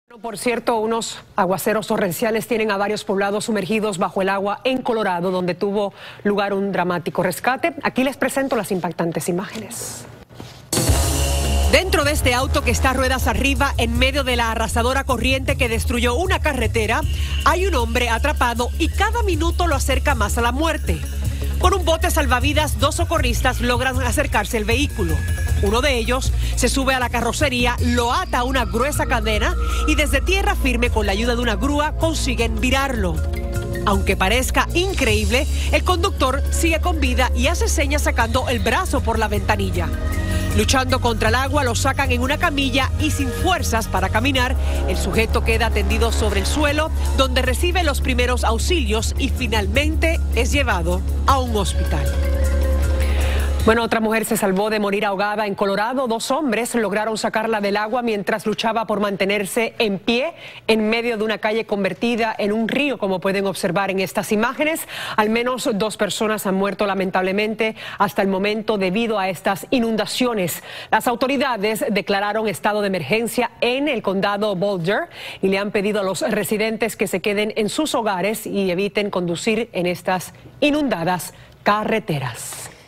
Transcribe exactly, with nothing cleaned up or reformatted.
Por cierto, unos aguaceros torrenciales tienen a varios poblados sumergidos bajo el agua en Colorado, donde tuvo lugar un dramático rescate. Aquí les presento las impactantes imágenes. Dentro de este auto que está ruedas arriba en medio de la arrasadora corriente que destruyó una carretera, hay un hombre atrapado y cada minuto lo acerca más a la muerte. Con un bote salvavidas, dos socorristas logran acercarse al vehículo. Uno de ellos se sube a la carrocería, lo ata a una gruesa cadena y desde tierra firme con la ayuda de una grúa consiguen virarlo. Aunque parezca increíble, el conductor sigue con vida y hace señas sacando el brazo por la ventanilla. Luchando contra el agua, lo sacan en una camilla y sin fuerzas para caminar, el sujeto queda tendido sobre el suelo, donde recibe los primeros auxilios y finalmente es llevado a un hospital. Bueno, otra mujer se salvó de morir ahogada en Colorado. Dos hombres lograron sacarla del agua mientras luchaba por mantenerse en pie en medio de una calle convertida en un río, como pueden observar en estas imágenes. Al menos dos personas han muerto lamentablemente hasta el momento debido a estas inundaciones. Las autoridades declararon estado de emergencia en el condado Boulder y le han pedido a los residentes que se queden en sus hogares y eviten conducir en estas inundadas carreteras.